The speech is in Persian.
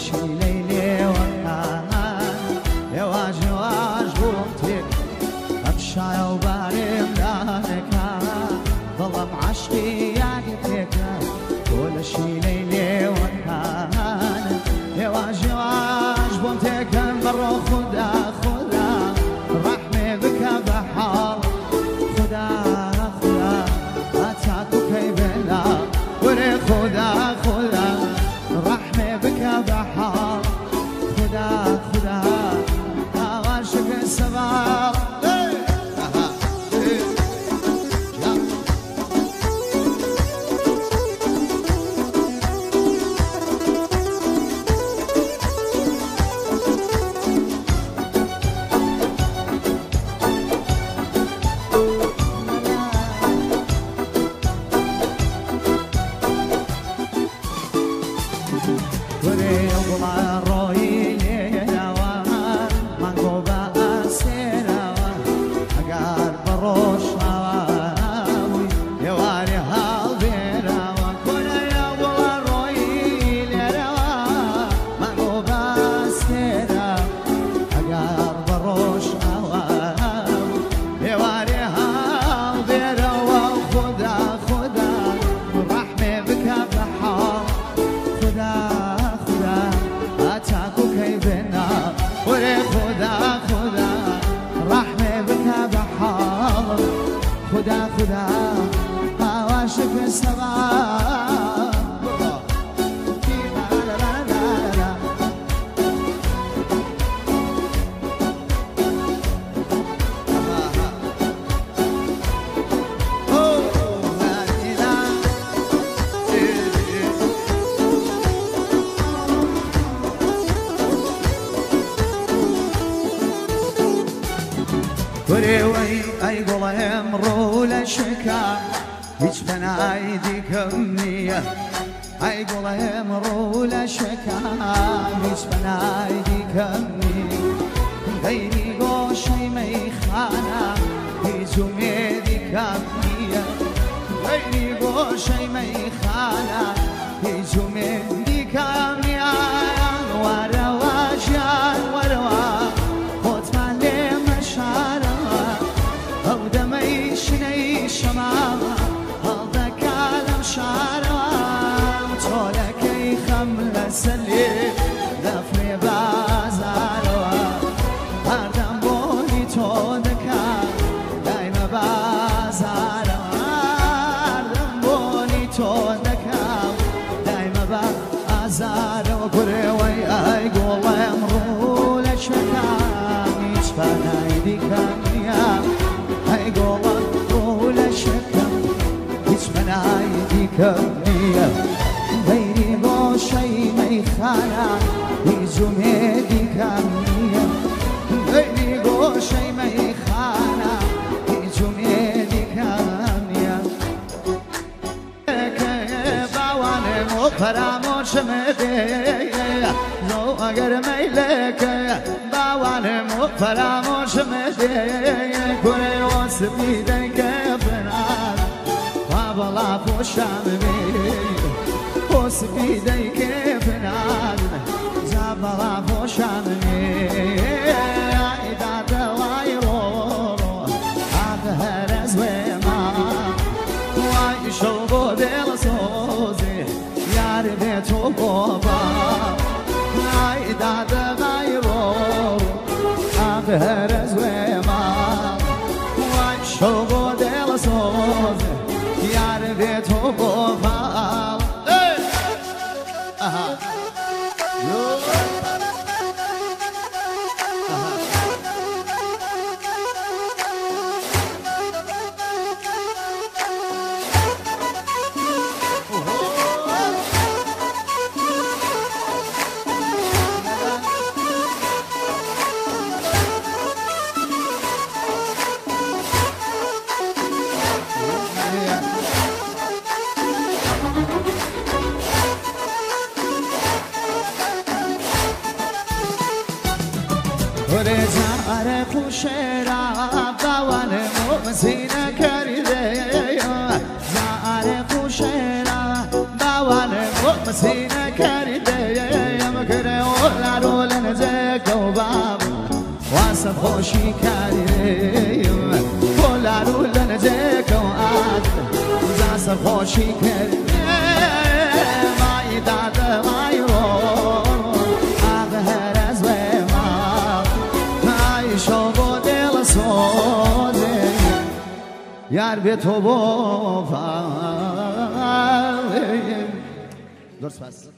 شي ليلي وكان يواج يواج بومتك أمشايا وبارم لانكا ظلم عشقي يعقتك كل شي ليلي وكان يواج يواج بومتك برو خدا خدا رحمي بك بحار خدا خدا أتاكو كيبنا وري خدا خدا رحمي بك بحار خدا خدا عاشق السماء خدا خدا عاشق السماء أي قولها امرو لشكا هيج بنا ايديك امنية أي قولها امرو لشكا هيج بنا ايديك امنية غيري قوشي ميخانا هيج وميديك امنية غيري قوشي ميخانا هيج وميديك امنية ورا واجان ورا خود من لمشارا أو دمي شني شمامة هذا كلام شارم طولك خملة سلي دفني بازاروا هردم بوني تودكا دايما بازاروا هردم بوني تودكا دايما بازاروا كروي أي قول امرو لشكا ميش فنايدي كاميا أي قولك قول شكا هيج من عيديك أمنية غيري غوشي ميخانا هيج وميديك أمنية غيري غوشي ميخانا هيج وميديك أمنية باواني مفراموش مدية لو أقر ميلك باواني مفراموش مدية كوري واسبي ديك بنار وابلا فوشامي واسبي ديك بنار زابلا فوشامي عيدا دوايرو عبهر زويما وعيشو دل صوزي يار بيتو بابا عيدا دوايرو عبهر زويما شوقو دل سوز یار بیتو بفال ورزار خوشرا باوان موزینه کرده زار خوشرا باوان موزینه کرده مکره خوشی کردیم کلا رو لنجه کواد زاس خوشی کردیم مای داد مای رو هر از ما مای شو دل سوده یار به تو با درست